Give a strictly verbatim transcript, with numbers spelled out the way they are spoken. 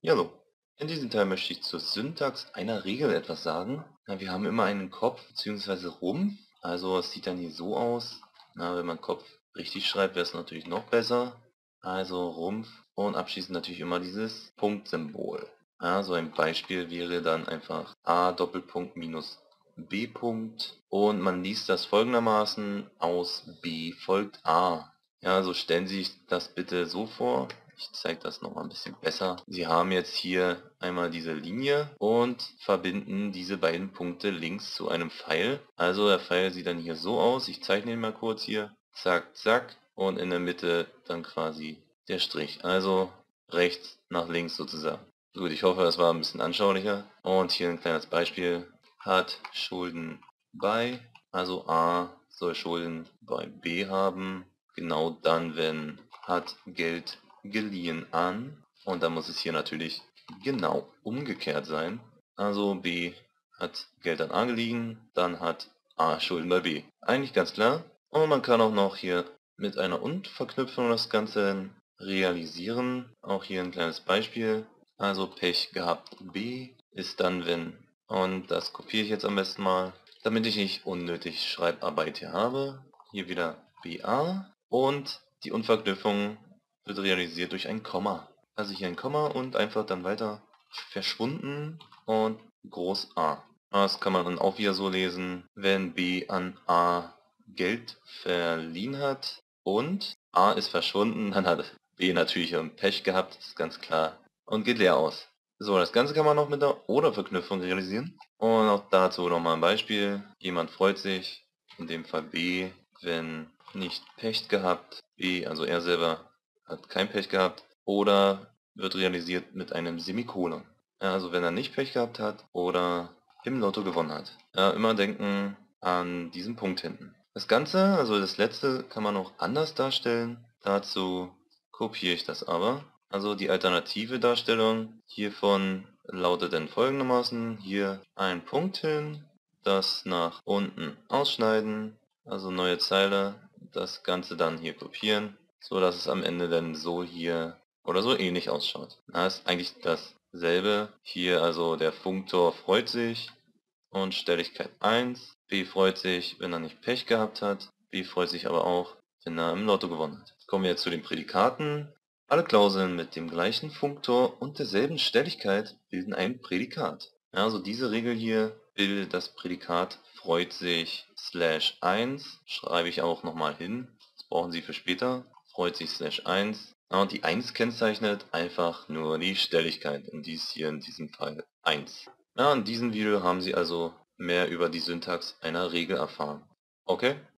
Ja, hallo. In diesem Teil möchte ich zur Syntax einer Regel etwas sagen. Na, wir haben immer einen Kopf bzw. Rumpf. Also es sieht dann hier so aus. Na, wenn man Kopf richtig schreibt, wäre es natürlich noch besser. Also Rumpf und abschließend natürlich immer dieses Punktsymbol. Ja, so ein Beispiel wäre dann einfach a Doppelpunkt minus b Punkt und man liest das folgendermaßen: aus b folgt a. Ja, also stellen Sie sich das bitte so vor. Ich zeige das noch mal ein bisschen besser. Sie haben jetzt hier einmal diese Linie und verbinden diese beiden Punkte links zu einem Pfeil. Also der Pfeil sieht dann hier so aus. Ich zeichne ihn mal kurz hier. Zack, zack. Und in der Mitte dann quasi der Strich. Also rechts nach links sozusagen. Gut, ich hoffe, das war ein bisschen anschaulicher. Und hier ein kleines Beispiel. Hat Schulden bei, also A soll Schulden bei B haben. Genau dann, wenn hat Geld geliehen an. Und dann muss es hier natürlich genau umgekehrt sein. Also B hat Geld an A geliehen, dann hat A Schulden bei B. Eigentlich ganz klar. Und man kann auch noch hier mit einer Und-Verknüpfung das Ganze realisieren. Auch hier ein kleines Beispiel. Also Pech gehabt B ist dann, wenn. Und das kopiere ich jetzt am besten mal, damit ich nicht unnötig Schreibarbeit hier habe. Hier wieder B A und die Unverknüpfung wird realisiert durch ein Komma. Also hier ein Komma und einfach dann weiter verschwunden und groß A. Das kann man dann auch wieder so lesen: wenn B an A Geld verliehen hat und A ist verschwunden, dann hat B natürlich ein Pech gehabt, ist ganz klar, und geht leer aus. So, das Ganze kann man noch mit der Oder-Verknüpfung realisieren. Und auch dazu nochmal ein Beispiel. Jemand freut sich, in dem Fall B, wenn nicht Pech gehabt. B, also er selber, hat kein Pech gehabt. Oder wird realisiert mit einem Semikolon. Ja, also wenn er nicht Pech gehabt hat oder im Lotto gewonnen hat. Ja, immer denken an diesen Punkt hinten. Das Ganze, also das letzte, kann man auch anders darstellen. Dazu kopiere ich das aber. Also die alternative Darstellung hiervon lautet dann folgendermaßen: hier ein Punkt hin, das nach unten ausschneiden, also neue Zeile, das Ganze dann hier kopieren, so dass es am Ende dann so hier oder so ähnlich ausschaut. Das ist eigentlich dasselbe. Hier also der Funktor freut sich und Stelligkeit eins. B freut sich, wenn er nicht Pech gehabt hat. B freut sich aber auch, wenn er im Lotto gewonnen hat. Kommen wir jetzt zu den Prädikaten. Alle Klauseln mit dem gleichen Funktor und derselben Stelligkeit bilden ein Prädikat. Ja, also diese Regel hier bildet das Prädikat freut sich slash eins. Schreibe ich auch nochmal hin. Das brauchen Sie für später. Freut sich slash eins. Ja, und die eins kennzeichnet einfach nur die Stelligkeit. Und dies hier in diesem Fall eins. Ja, in diesem Video haben Sie also mehr über die Syntax einer Regel erfahren. Okay?